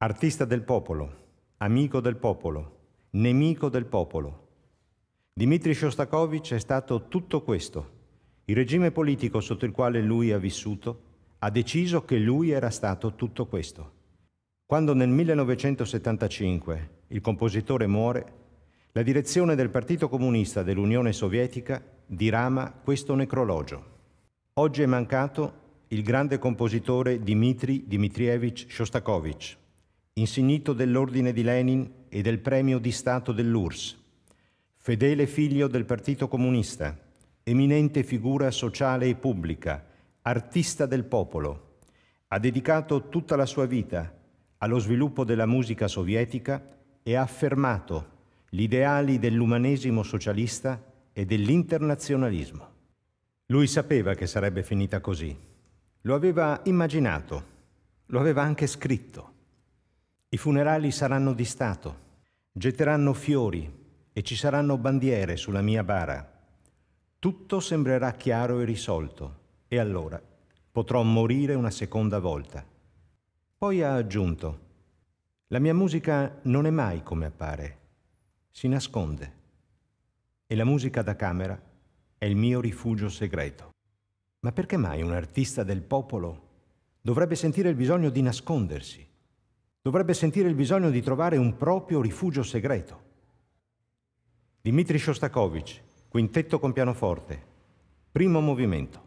Artista del popolo, amico del popolo, nemico del popolo. Dmitri Shostakovich è stato tutto questo. Il regime politico sotto il quale lui ha vissuto ha deciso che lui era stato tutto questo. Quando nel 1975 il compositore muore, la direzione del Partito Comunista dell'Unione Sovietica dirama questo necrologio. Oggi è mancato il grande compositore Dmitri Dmitrievich Shostakovich, insignito dell'Ordine di Lenin e del Premio di Stato dell'URSS, fedele figlio del Partito Comunista, eminente figura sociale e pubblica, artista del popolo. Ha dedicato tutta la sua vita allo sviluppo della musica sovietica e ha affermato gli ideali dell'umanesimo socialista e dell'internazionalismo. Lui sapeva che sarebbe finita così. Lo aveva immaginato, lo aveva anche scritto. I funerali saranno di Stato, getteranno fiori e ci saranno bandiere sulla mia bara. Tutto sembrerà chiaro e risolto e allora potrò morire una seconda volta. Poi ha aggiunto: la mia musica non è mai come appare, si nasconde e la musica da camera è il mio rifugio segreto. Ma perché mai un artista del popolo dovrebbe sentire il bisogno di nascondersi? Dovrebbe sentire il bisogno di trovare un proprio rifugio segreto. Dmitri Shostakovich, quintetto con pianoforte, primo movimento.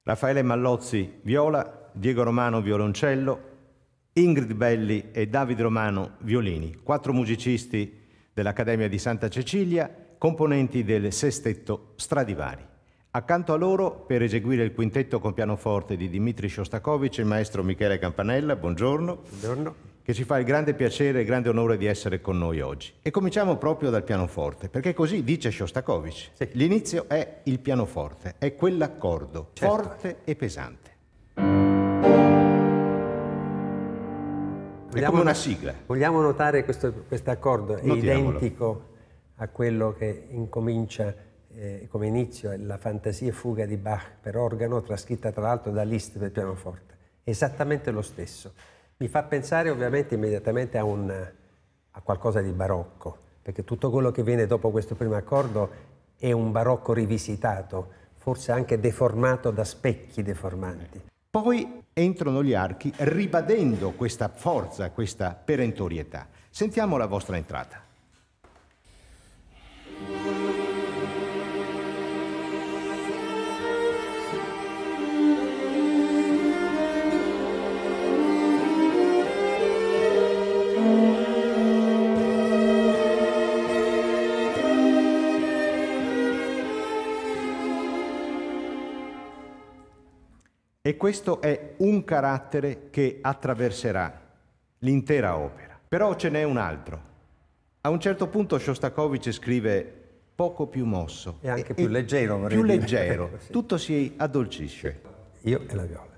Raffaele Mallozzi, viola, Diego Romano, violoncello, Ingrid Belli e David Romano, violini. 4 musicisti dell'Accademia di Santa Cecilia, componenti del Sestetto Stradivari. Accanto a loro, per eseguire il quintetto con pianoforte di Dmitri Shostakovich, il maestro Michele Campanella, buongiorno. Buongiorno. Che ci fa il grande piacere e il grande onore di essere con noi oggi. E cominciamo proprio dal pianoforte, perché così dice Shostakovich. Sì. L'inizio è il pianoforte, è quell'accordo, certo, forte e pesante. È come una sigla. Vogliamo notare questo accordo, è identico a quello che incomincia come inizio la fantasia e fuga di Bach per organo, trascritta tra l'altro da Liszt per pianoforte. Esattamente lo stesso. Mi fa pensare ovviamente immediatamente a qualcosa di barocco, perché tutto quello che viene dopo questo primo accordo è un barocco rivisitato, forse anche deformato da specchi deformanti. Poi entrano gli archi ribadendo questa forza, questa perentorietà. Sentiamo la vostra entrata. E questo è un carattere che attraverserà l'intera opera. Però ce n'è un altro. A un certo punto Shostakovich scrive poco più mosso. E anche più leggero, vorrei dire. Più leggero. Sì. Tutto si addolcisce. Io e la viola.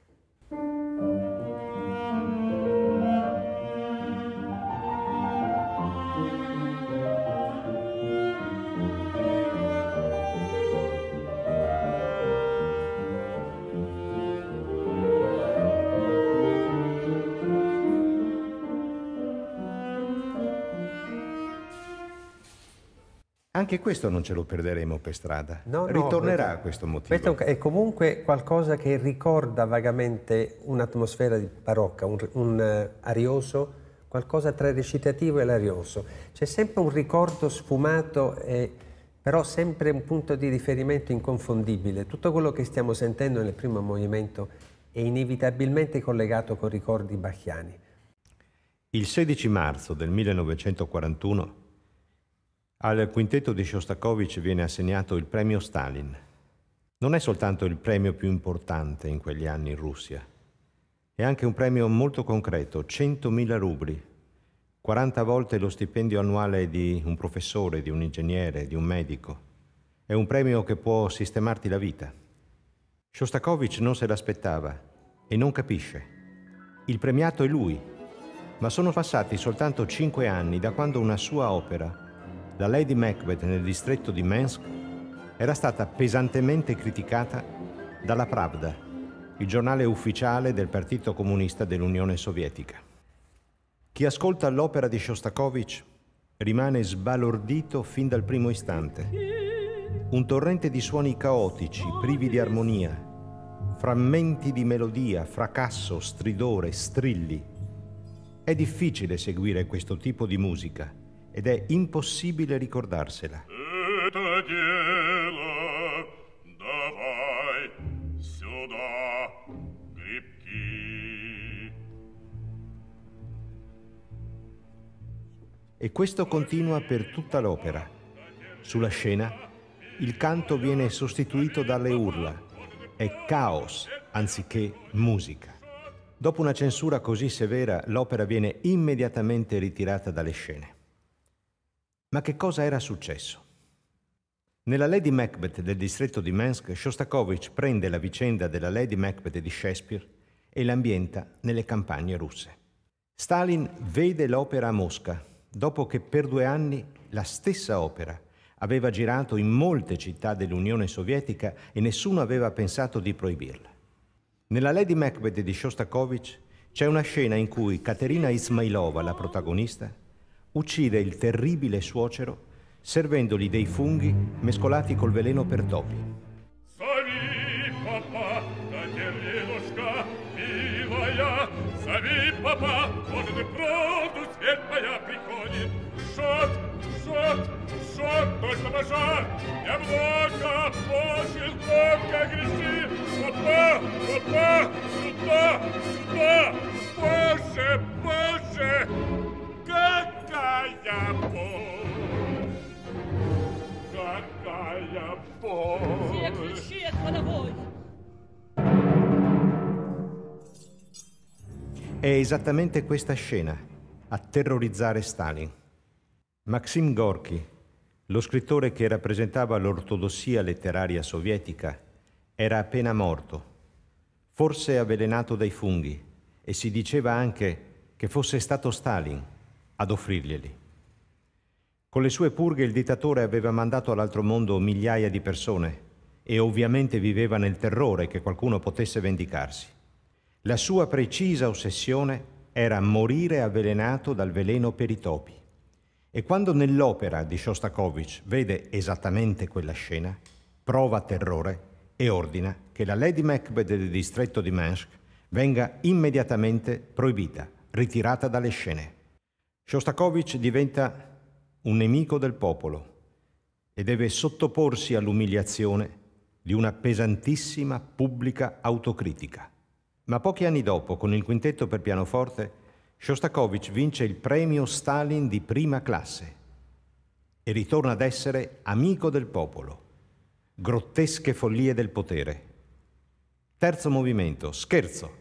Anche questo non ce lo perderemo per strada. Ritornerà a questo motivo. Questo è comunque qualcosa che ricorda vagamente un'atmosfera barocca, un arioso, qualcosa tra il recitativo e l'arioso. C'è sempre un ricordo sfumato, però sempre un punto di riferimento inconfondibile. Tutto quello che stiamo sentendo nel primo movimento è inevitabilmente collegato con ricordi bachiani. Il 16 marzo del 1941 al quintetto di Shostakovich viene assegnato il premio Stalin. Non è soltanto il premio più importante in quegli anni in Russia, è anche un premio molto concreto, 100.000 rubli, 40 volte lo stipendio annuale di un professore, di un ingegnere, di un medico. È un premio che può sistemarti la vita. Shostakovich non se l'aspettava e non capisce. Il premiato è lui, ma sono passati soltanto 5 anni da quando una sua opera, la Lady Macbeth nel distretto di Minsk, era stata pesantemente criticata dalla Pravda, il giornale ufficiale del Partito Comunista dell'Unione Sovietica. Chi ascolta l'opera di Shostakovich rimane sbalordito fin dal primo istante. Un torrente di suoni caotici, privi di armonia, frammenti di melodia, fracasso, stridore, strilli. È difficile seguire questo tipo di musica ed è impossibile ricordarsela. E questo continua per tutta l'opera. Sulla scena il canto viene sostituito dalle urla. È caos anziché musica. Dopo una censura così severa, l'opera viene immediatamente ritirata dalle scene. Ma che cosa era successo? Nella Lady Macbeth del distretto di Minsk, Shostakovich prende la vicenda della Lady Macbeth di Shakespeare e l'ambienta nelle campagne russe. Stalin vede l'opera a Mosca, dopo che per 2 anni la stessa opera aveva girato in molte città dell'Unione Sovietica e nessuno aveva pensato di proibirla. Nella Lady Macbeth di Shostakovich c'è una scena in cui Katerina Ismailova, la protagonista, uccide il terribile suocero servendogli dei funghi mescolati col veleno per topi. È esattamente questa scena a terrorizzare Stalin. Maxim Gorky, lo scrittore che rappresentava l'ortodossia letteraria sovietica, era appena morto, forse avvelenato dai funghi, e si diceva anche che fosse stato Stalin ad offrirglieli. Con le sue purghe il dittatore aveva mandato all'altro mondo migliaia di persone e ovviamente viveva nel terrore che qualcuno potesse vendicarsi. La sua precisa ossessione era morire avvelenato dal veleno per i topi. E quando nell'opera di Shostakovich vede esattamente quella scena, prova terrore e ordina che la Lady Macbeth del distretto di Minsk venga immediatamente proibita, ritirata dalle scene. Shostakovich diventa un nemico del popolo e deve sottoporsi all'umiliazione di una pesantissima pubblica autocritica. Ma pochi anni dopo, con il quintetto per pianoforte, Shostakovich vince il premio Stalin di prima classe e ritorna ad essere amico del popolo. Grottesche follie del potere. Terzo movimento, scherzo.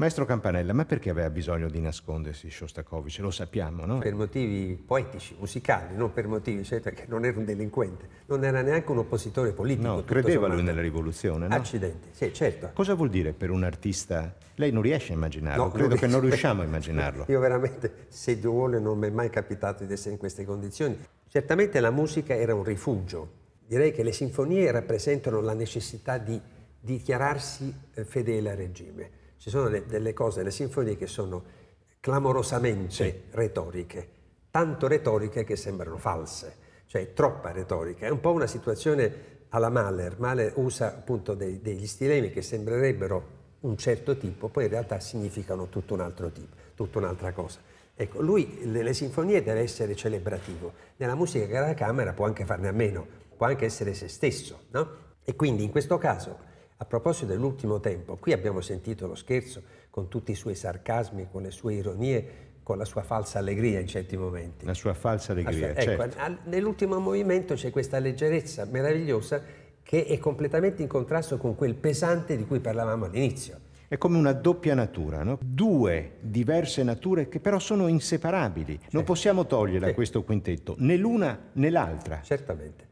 Maestro Campanella, ma perché aveva bisogno di nascondersi Shostakovich? Lo sappiamo, no? Per motivi poetici, musicali, non per motivi, cioè, perché non era un delinquente, non era neanche un oppositore politico. No, credeva lui nella rivoluzione, no? Accidenti, sì, certo. Cosa vuol dire per un artista? Lei non riesce a immaginarlo, no, credo che non riusciamo a immaginarlo. Io veramente, se Dio vuole, non mi è mai capitato di essere in queste condizioni. Certamente la musica era un rifugio. Direi che le sinfonie rappresentano la necessità di dichiararsi fedele al regime. Ci sono delle cose, le sinfonie, che sono clamorosamente retoriche, tanto retoriche che sembrano false, cioè troppa retorica. È un po' una situazione alla Mahler. Mahler usa appunto degli stilemi che sembrerebbero un certo tipo, poi in realtà significano tutto un altro tipo, tutta un'altra cosa. Ecco, lui nelle sinfonie deve essere celebrativo, nella musica da camera può anche farne a meno, può anche essere se stesso, no? E quindi in questo caso, a proposito dell'ultimo tempo, qui abbiamo sentito lo scherzo con tutti i suoi sarcasmi, con le sue ironie, con la sua falsa allegria in certi momenti. La sua falsa allegria, certo. Ecco, nell'ultimo movimento c'è questa leggerezza meravigliosa che è completamente in contrasto con quel pesante di cui parlavamo all'inizio. È come una doppia natura, no? Due diverse nature che però sono inseparabili. Certo. Non possiamo toglierla a questo quintetto, né l'una né l'altra. Certamente.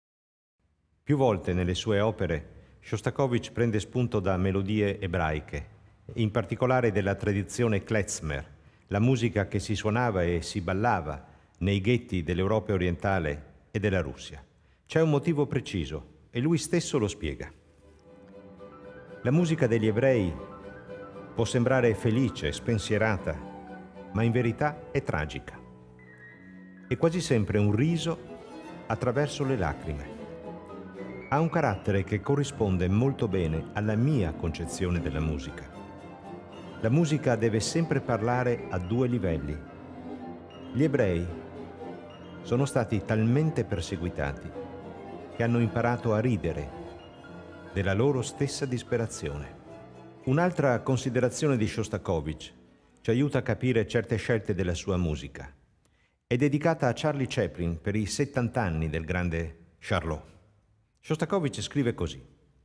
Più volte nelle sue opere Shostakovich prende spunto da melodie ebraiche, in particolare della tradizione klezmer, la musica che si suonava e si ballava nei ghetti dell'Europa orientale e della Russia. C'è un motivo preciso e lui stesso lo spiega. La musica degli ebrei può sembrare felice, spensierata, ma in verità è tragica. È quasi sempre un riso attraverso le lacrime. Ha un carattere che corrisponde molto bene alla mia concezione della musica. La musica deve sempre parlare a due livelli. Gli ebrei sono stati talmente perseguitati che hanno imparato a ridere della loro stessa disperazione. Un'altra considerazione di Shostakovich ci aiuta a capire certe scelte della sua musica. È dedicata a Charlie Chaplin per i 70 anni del grande Charlot. Shostakovich scrive così: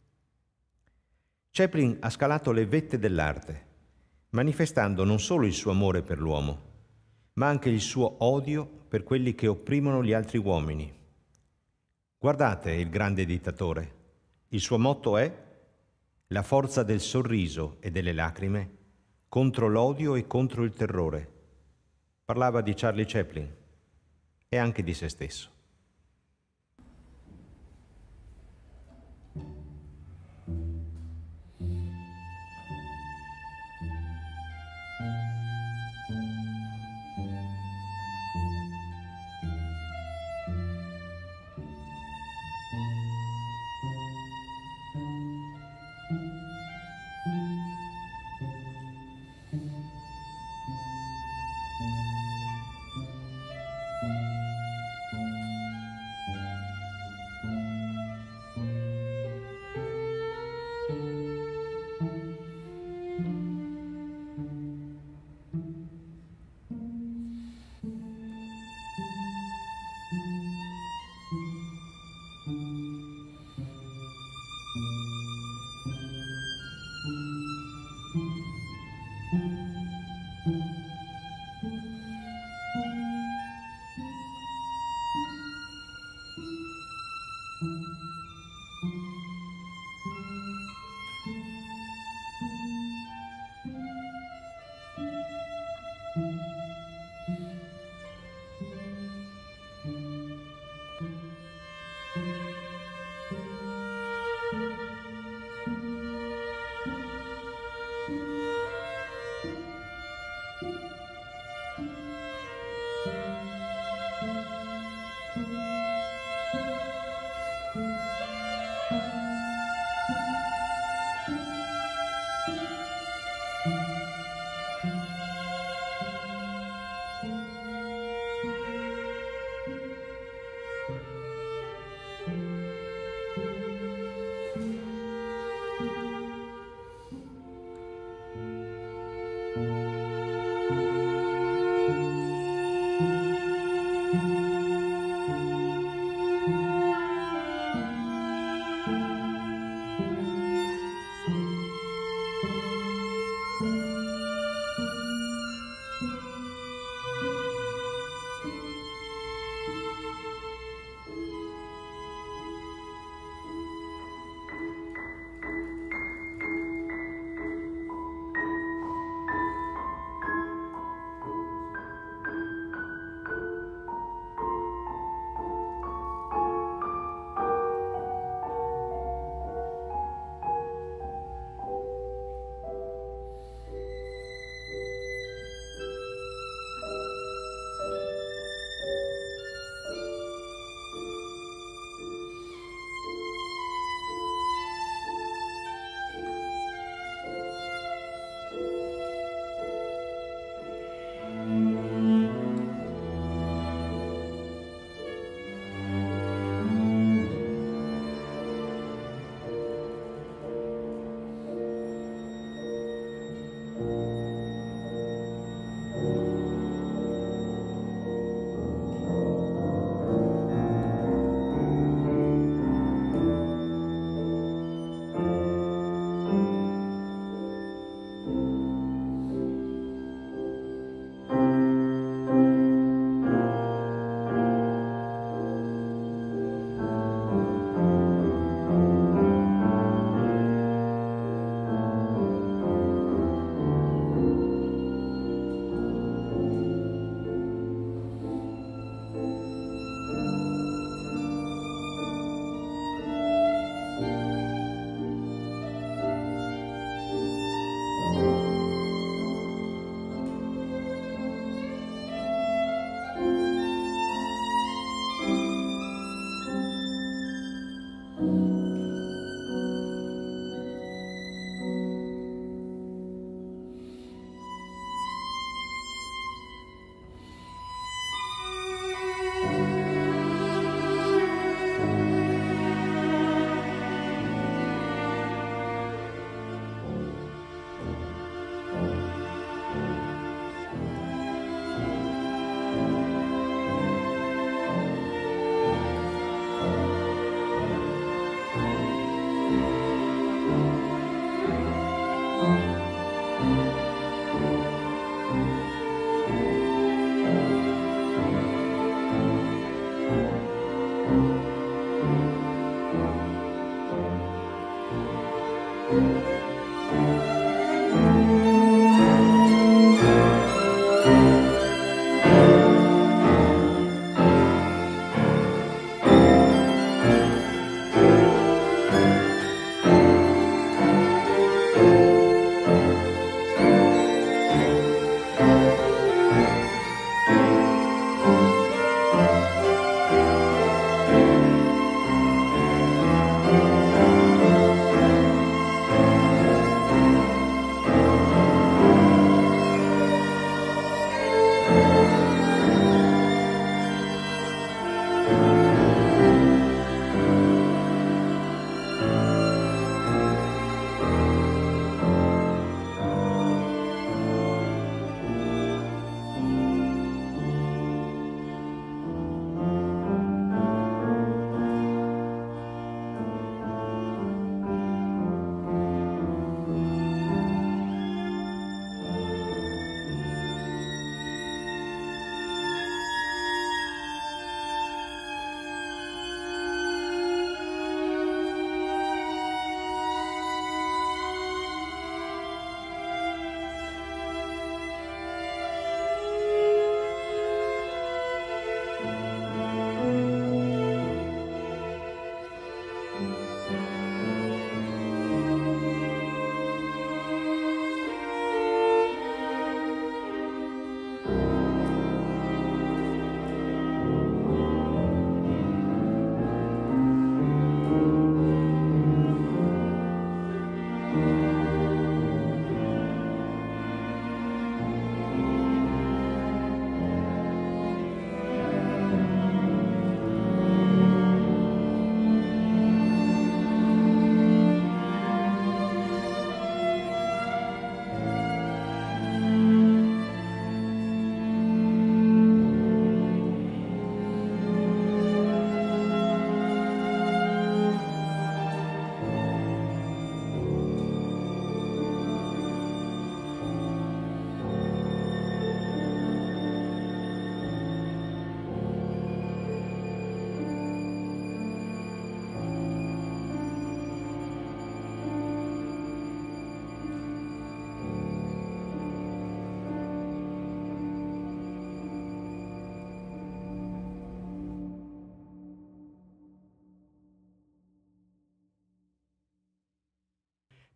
Chaplin ha scalato le vette dell'arte, manifestando non solo il suo amore per l'uomo, ma anche il suo odio per quelli che opprimono gli altri uomini. Guardate il grande dittatore. Il suo motto è la forza del sorriso e delle lacrime contro l'odio e contro il terrore. Parlava di Charlie Chaplin e anche di se stesso.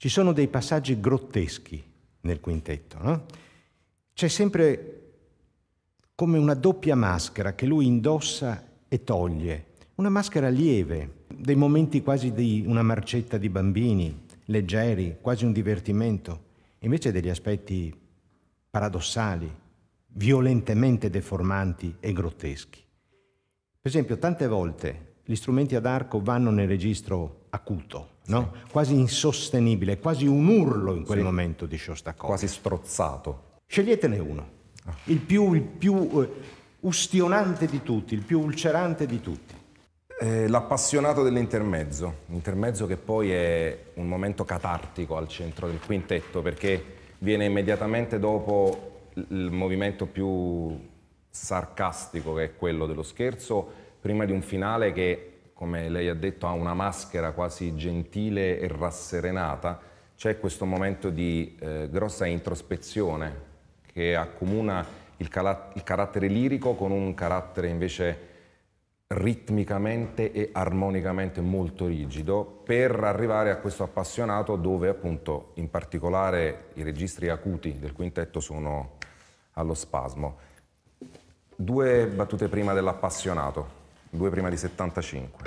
Ci sono dei passaggi grotteschi nel quintetto, no? C'è sempre come una doppia maschera che lui indossa e toglie, una maschera lieve, dei momenti quasi di una marcetta di bambini, leggeri, quasi un divertimento, invece degli aspetti paradossali, violentemente deformanti e grotteschi. Per esempio, tante volte gli strumenti ad arco vanno nel registro acuto, no? Sì. Quasi insostenibile, quasi un urlo in quel momento di Shostakovich. Quasi strozzato. Sceglietene uno, il più ustionante di tutti, il più ulcerante di tutti. L'appassionato l'intermezzo che poi è un momento catartico al centro del quintetto, perché viene immediatamente dopo il movimento più sarcastico, che è quello dello scherzo, prima di un finale che, come lei ha detto, ha una maschera quasi gentile e rasserenata. C'è questo momento di grossa introspezione che accomuna il carattere lirico con un carattere invece ritmicamente e armonicamente molto rigido, per arrivare a questo appassionato dove appunto in particolare i registri acuti del quintetto sono allo spasmo. 2 battute prima dell'appassionato, 2 prima di 75.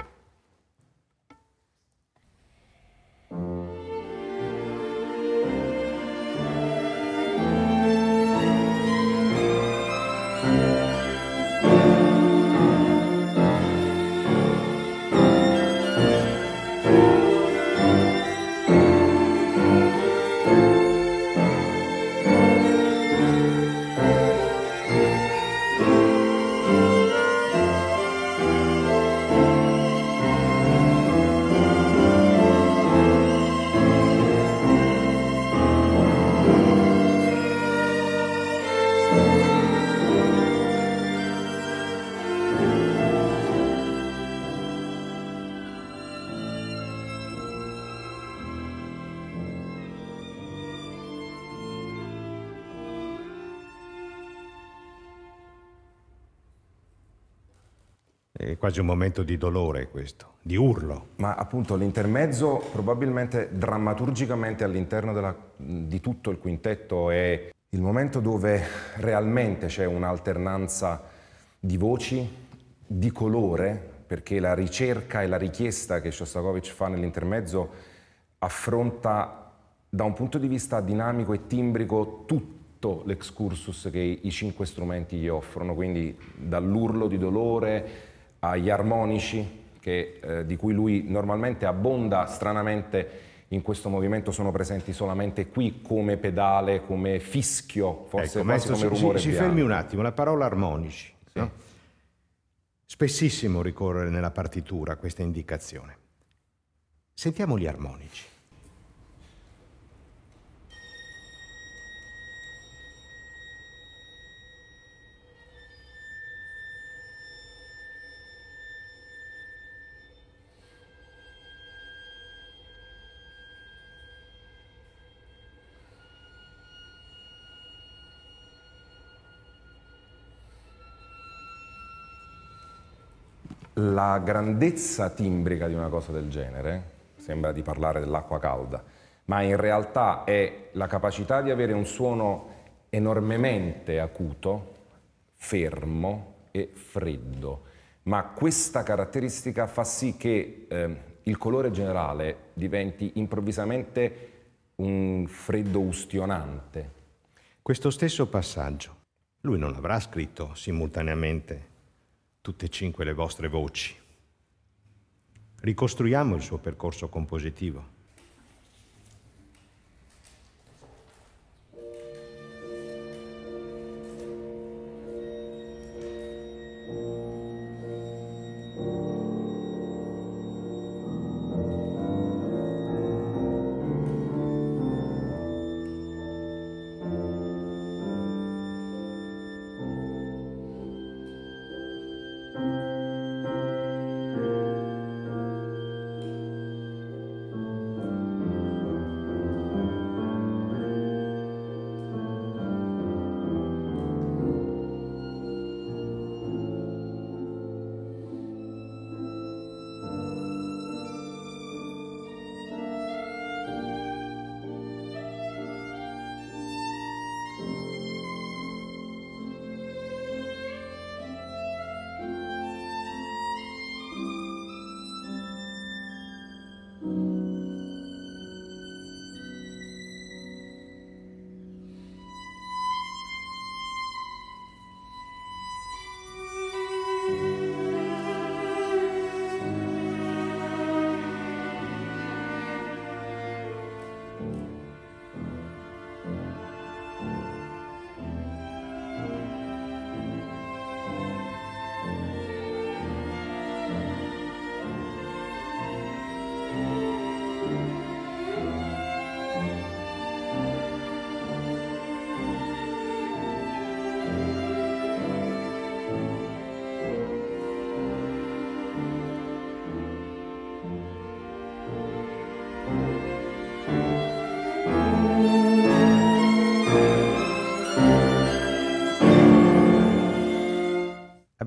È quasi un momento di dolore questo, di urlo. Ma appunto l'intermezzo probabilmente drammaturgicamente all'interno di tutto il quintetto è il momento dove realmente c'è un'alternanza di voci, di colore, perché la ricerca e la richiesta che Shostakovich fa nell'intermezzo affronta da un punto di vista dinamico e timbrico tutto l'excursus che i 5 strumenti gli offrono, quindi dall'urlo di dolore agli armonici di cui lui normalmente abbonda, stranamente in questo movimento sono presenti solamente qui come pedale, come fischio, forse ecco, quasi come rumore si fermi un attimo, la parola armonici. Sì. No? Spessissimo ricorre nella partitura a questa indicazione. Sentiamo gli armonici. La grandezza timbrica di una cosa del genere, sembra di parlare dell'acqua calda, ma in realtà è la capacità di avere un suono enormemente acuto, fermo e freddo. Ma questa caratteristica fa sì che il colore generale diventi improvvisamente un freddo ustionante. Questo stesso passaggio, lui non avrà scritto simultaneamente tutte e 5 le vostre voci. Ricostruiamo il suo percorso compositivo.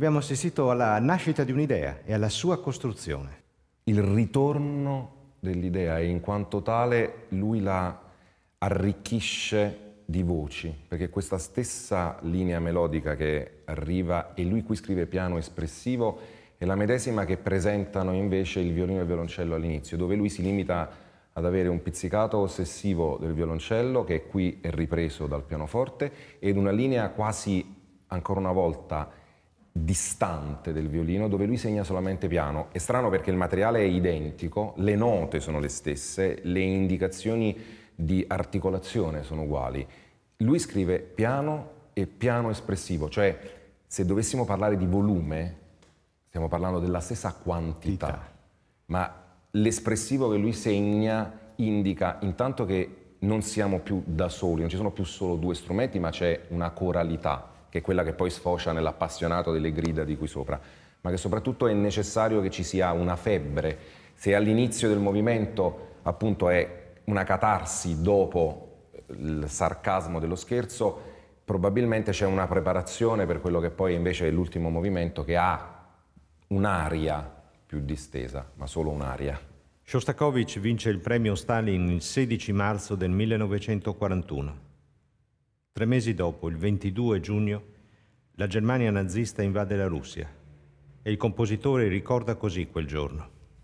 abbiamo assistito alla nascita di un'idea e alla sua costruzione. Il ritorno dell'idea, e in quanto tale lui la arricchisce di voci, perché questa stessa linea melodica che arriva e lui qui scrive piano espressivo è la medesima che presentano invece il violino e il violoncello all'inizio, dove lui si limita ad avere un pizzicato ossessivo del violoncello che qui è ripreso dal pianoforte ed una linea quasi ancora una volta distante del violino dove lui segna solamente piano. È strano perché il materiale è identico, le note sono le stesse, le indicazioni di articolazione sono uguali. Lui scrive piano e piano espressivo, cioè se dovessimo parlare di volume stiamo parlando della stessa quantità, ma l'espressivo che lui segna indica intanto che non siamo più da soli, non ci sono più solo due strumenti, ma c'è una coralità, che è quella che poi sfocia nell'appassionato delle grida di qui sopra, ma che soprattutto è necessario che ci sia una febbre. Se all'inizio del movimento appunto è una catarsi dopo il sarcasmo dello scherzo, probabilmente c'è una preparazione per quello che poi invece è l'ultimo movimento che ha un'aria più distesa, ma solo un'aria. Shostakovich vince il premio Stalin il 16 marzo del 1941. 3 mesi dopo, il 22 giugno, la Germania nazista invade la Russia e il compositore ricorda così quel giorno.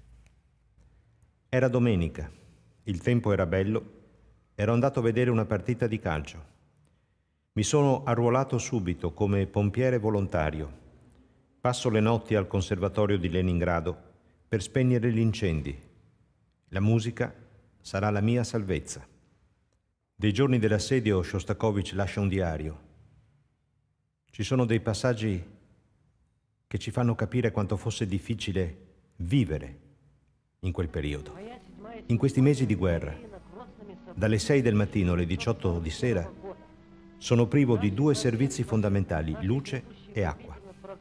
Era domenica, il tempo era bello, ero andato a vedere una partita di calcio. Mi sono arruolato subito come pompiere volontario. Passo le notti al conservatorio di Leningrado per spegnere gli incendi. La musica sarà la mia salvezza. Dei giorni dell'assedio Shostakovich lascia un diario. Ci sono dei passaggi che ci fanno capire quanto fosse difficile vivere in quel periodo. In questi mesi di guerra, dalle 6 del mattino alle 18 di sera, sono privo di 2 servizi fondamentali, luce e acqua.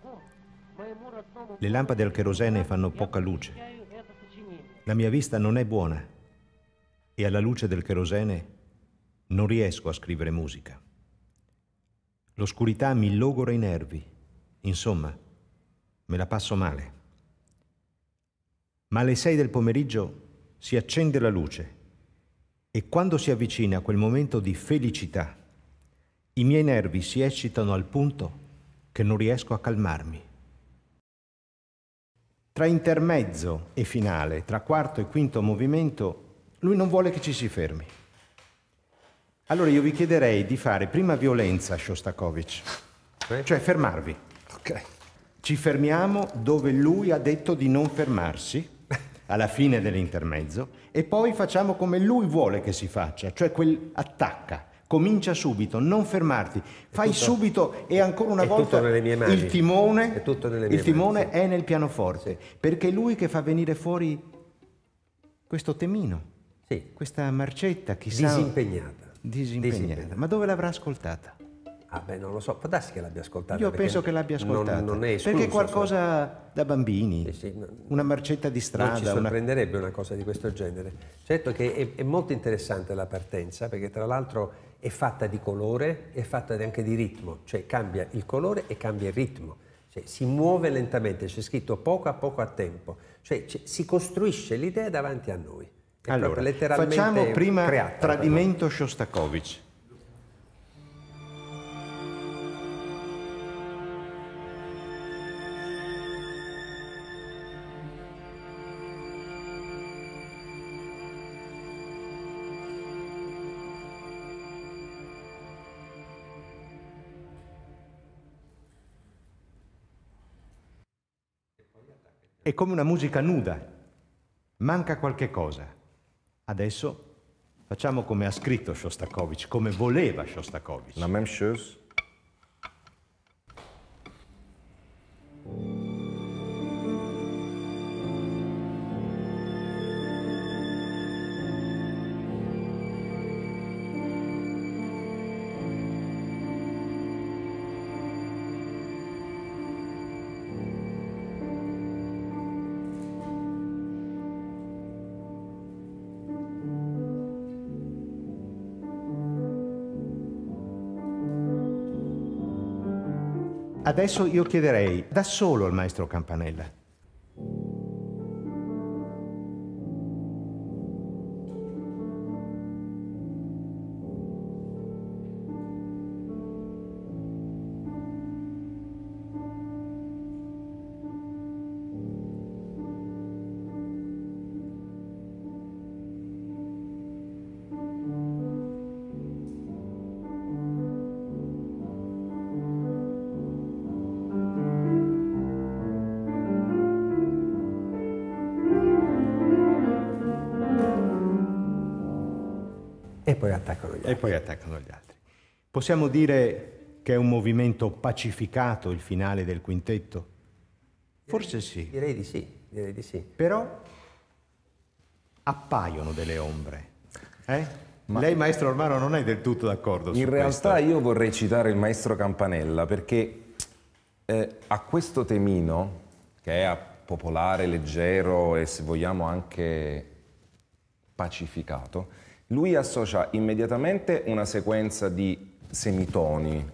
Le lampade al cherosene fanno poca luce. La mia vista non è buona e alla luce del cherosene non riesco a scrivere musica. L'oscurità mi logora i nervi. Insomma, me la passo male. Ma alle 6 del pomeriggio si accende la luce e quando si avvicina quel momento di felicità, i miei nervi si eccitano al punto che non riesco a calmarmi. Tra intermezzo e finale, tra quarto e quinto movimento, lui non vuole che ci si fermi. Allora io vi chiederei di fare prima violenza a Shostakovich, cioè fermarvi. Ok. Ci fermiamo dove lui ha detto di non fermarsi, alla fine dell'intermezzo, e poi facciamo come lui vuole che si faccia, cioè attacca, comincia subito, non fermarti, fai tutto, e ancora una volta il timone è nel pianoforte, sì. Perché è lui che fa venire fuori questo temino, sì. Questa marcetta, chissà... Disimpegnata. Ma dove l'avrà ascoltata? Ah beh, non lo so, può darsi che l'abbia ascoltata. Io penso che l'abbia ascoltata. Non è escluso, perché qualcosa da bambini, sì, una marcetta di strada. Non ci sorprenderebbe una cosa di questo genere. Certo che è molto interessante la partenza, perché tra l'altro è fatta di colore, è fatta anche di ritmo, cioè cambia il colore e cambia il ritmo. Cioè, si muove lentamente, c'è scritto poco a tempo, cioè si costruisce l'idea davanti a noi. È allora, letteralmente facciamo prima creata, Tradimento Shostakovich. È come una musica nuda, manca qualche cosa. Adesso facciamo come ha scritto Shostakovich, come voleva Shostakovich. La même chose. Adesso io chiederei da solo al maestro Campanella. E poi attaccano gli altri. E poi attaccano gli altri. Possiamo dire che è un movimento pacificato il finale del quintetto? Forse sì. Direi di sì, direi di sì. Però appaiono delle ombre. Lei, maestro Ormano, non è del tutto d'accordo su questo? In realtà io vorrei citare il maestro Campanella perché a questo temino, che è popolare, leggero e se vogliamo anche pacificato, lui associa immediatamente una sequenza di semitoni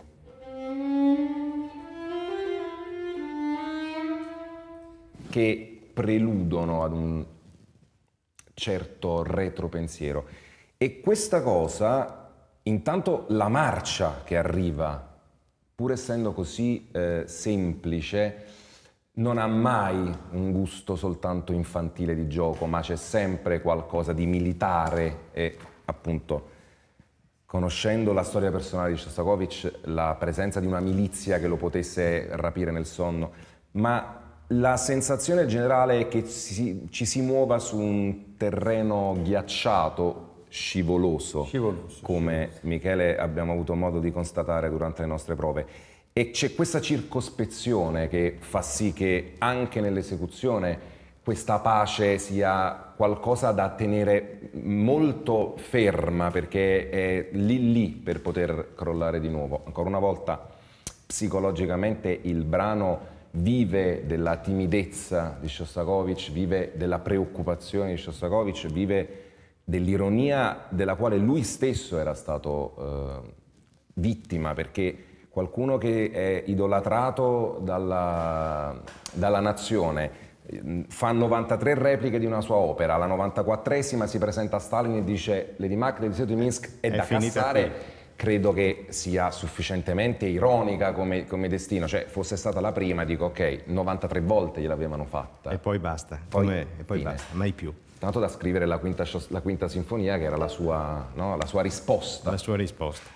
che preludono ad un certo retropensiero. E questa cosa, intanto la marcia che arriva, pur essendo così semplice, non ha mai un gusto soltanto infantile di gioco, ma c'è sempre qualcosa di militare e appunto, conoscendo la storia personale di Shostakovich, la presenza di una milizia che lo potesse rapire nel sonno, ma la sensazione generale è che ci si muova su un terreno ghiacciato, scivoloso, come Michele abbiamo avuto modo di constatare durante le nostre prove. E c'è questa circospezione che fa sì che anche nell'esecuzione questa pace sia qualcosa da tenere molto ferma, perché è lì per poter crollare di nuovo. Ancora una volta, psicologicamente il brano vive della timidezza di Shostakovich, vive della preoccupazione di Shostakovich, vive dell'ironia della quale lui stesso era stato vittima, perché qualcuno che è idolatrato dalla nazione fa 93 repliche di una sua opera, alla 94esima si presenta a Stalin e dice Lady Macbeth del Disegno di Minsk è da cassare. Credo che sia sufficientemente ironica come destino, cioè fosse stata la prima dico ok, 93 volte gliel'avevano fatta. E poi basta, e poi basta, mai più. Tanto da scrivere la quinta sinfonia che era la sua risposta. La sua risposta.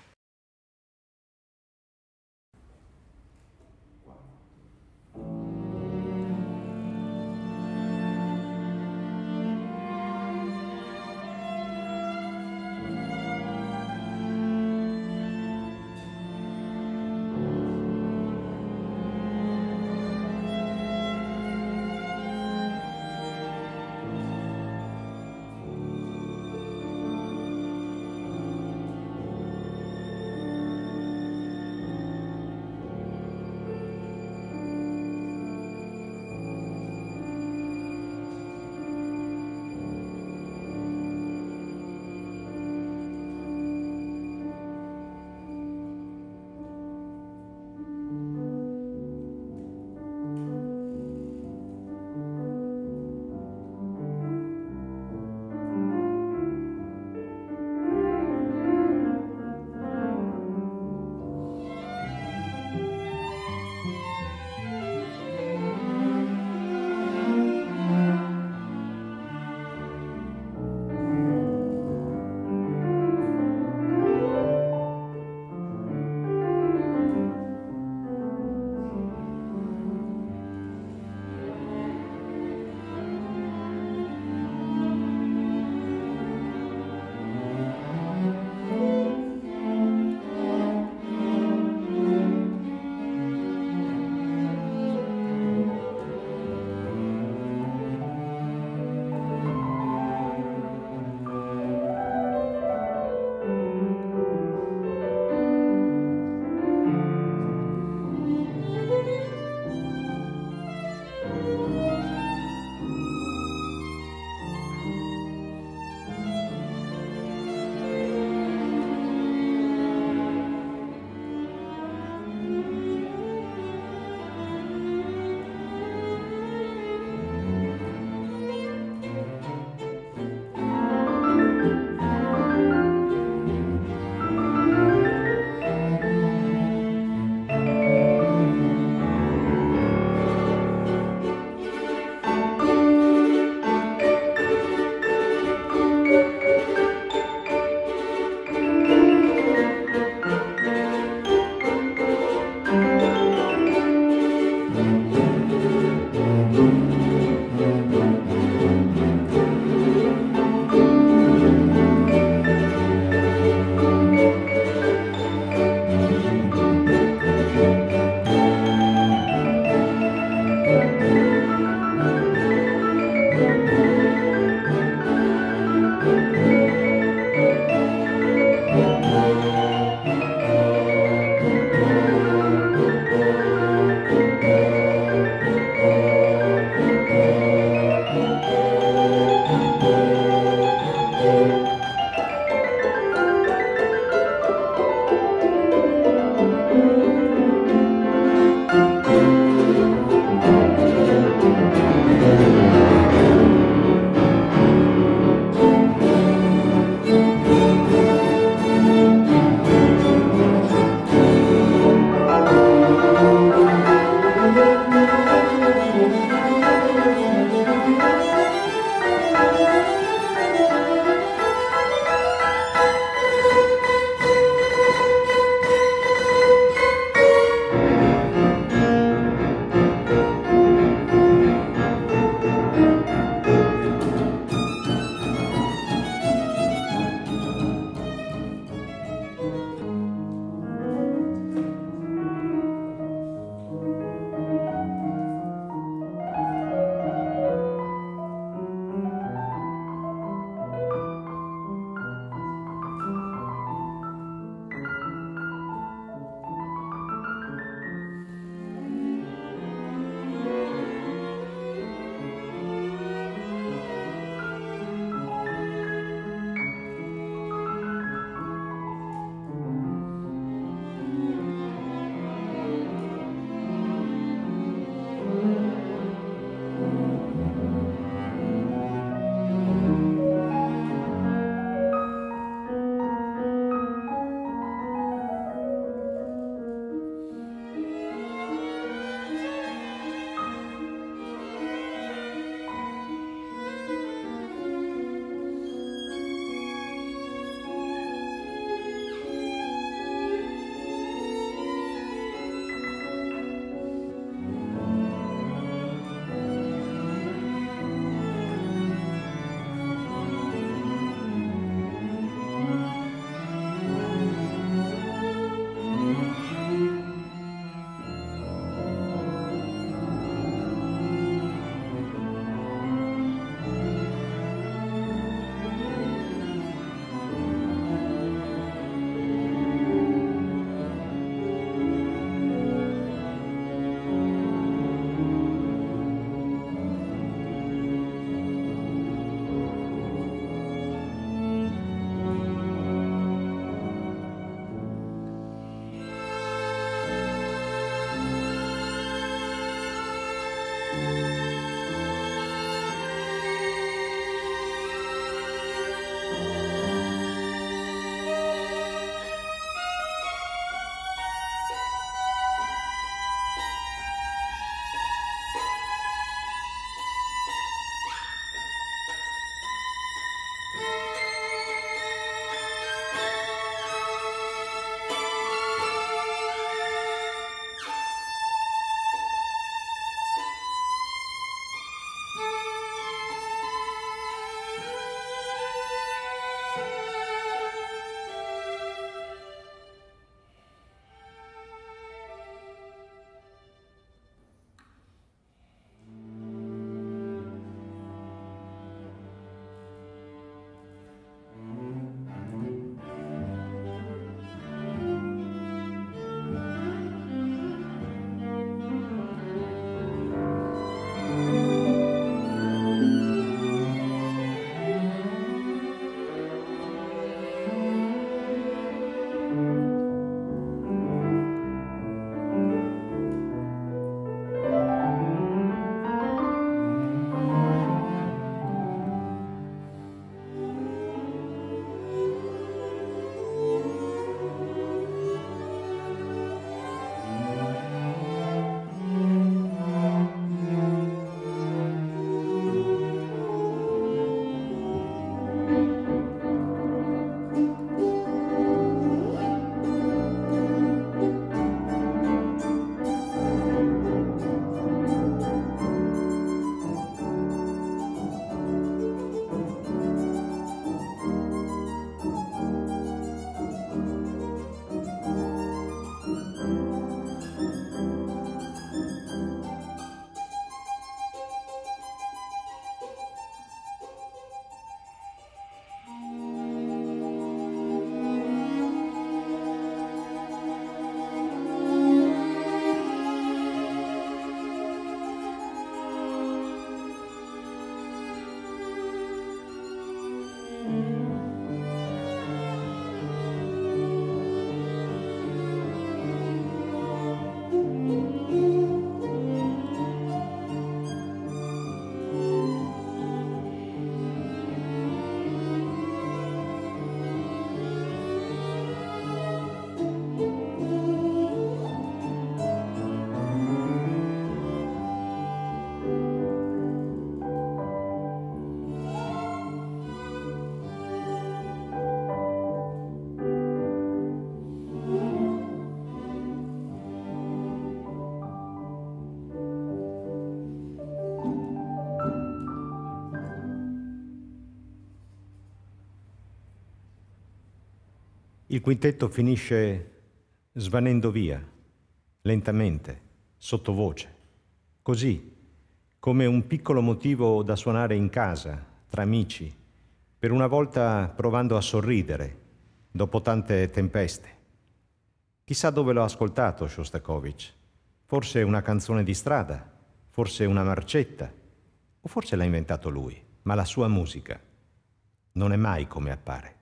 Il quintetto finisce svanendo via, lentamente, sottovoce, così, come un piccolo motivo da suonare in casa, tra amici, per una volta provando a sorridere, dopo tante tempeste. Chissà dove l'ho ascoltato Shostakovich. Forse una canzone di strada, forse una marcetta, o forse l'ha inventato lui, ma la sua musica non è mai come appare.